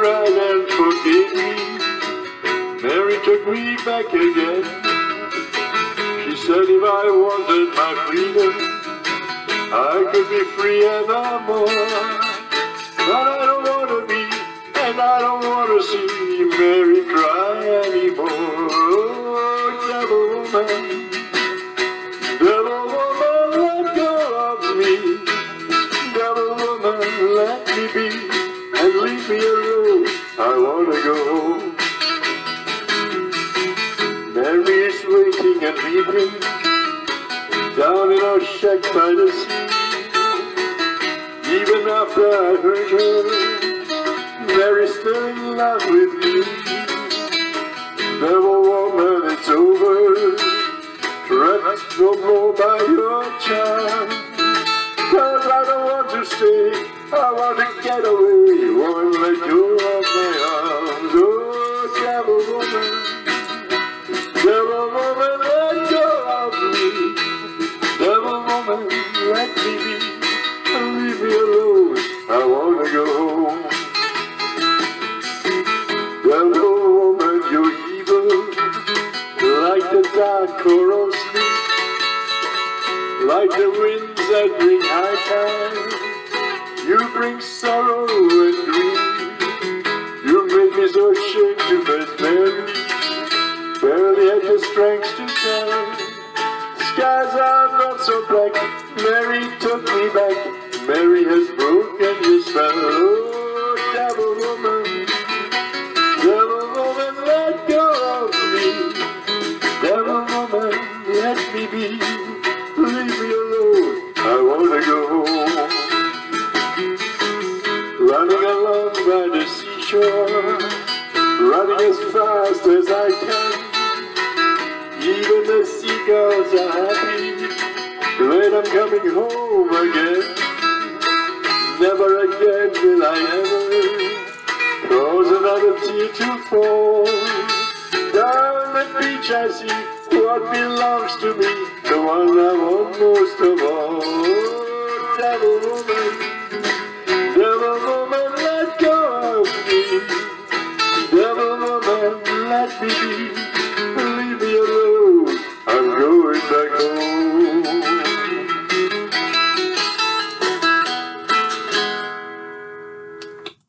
cried and forgave me. Mary took me back again. She said if I wanted my freedom, I could be free evermore. But I don't want to be, and I don't want to see Mary cry anymore. Oh, devil woman, let go of me. Devil woman, let me be, and leave me alone. I want to go home. Mary is waiting and weeping down in our shack by the sea. Even after I hurt her, Mary's still in love with me. Devil woman, it's over. Trapped no more by your charm. 'Cause I don't want to stay, I want to get away. Won't let go of my arms. Oh, devil woman, let go of me. Devil woman, let me be, and leave me alone. I want to go home. Devil woman, you're evil, like the dark coral sleep, like the winds that bring high tide. You bring sorrow and grief. You make me so ashamed to face Mary. Barely had the strength to tell. Skies are not so black. Mary took me back. Mary has broken your spell. Oh, devil woman, let go of me. Devil woman, let me be. Leave me alone. I want to go home. Running along by the seashore, running as fast as I can. Even the seagulls are happy when I'm coming home again. Never again will I ever cause another tear to fall. Down the beach I see what belongs to me, the one I want most of all. Oh, devil woman,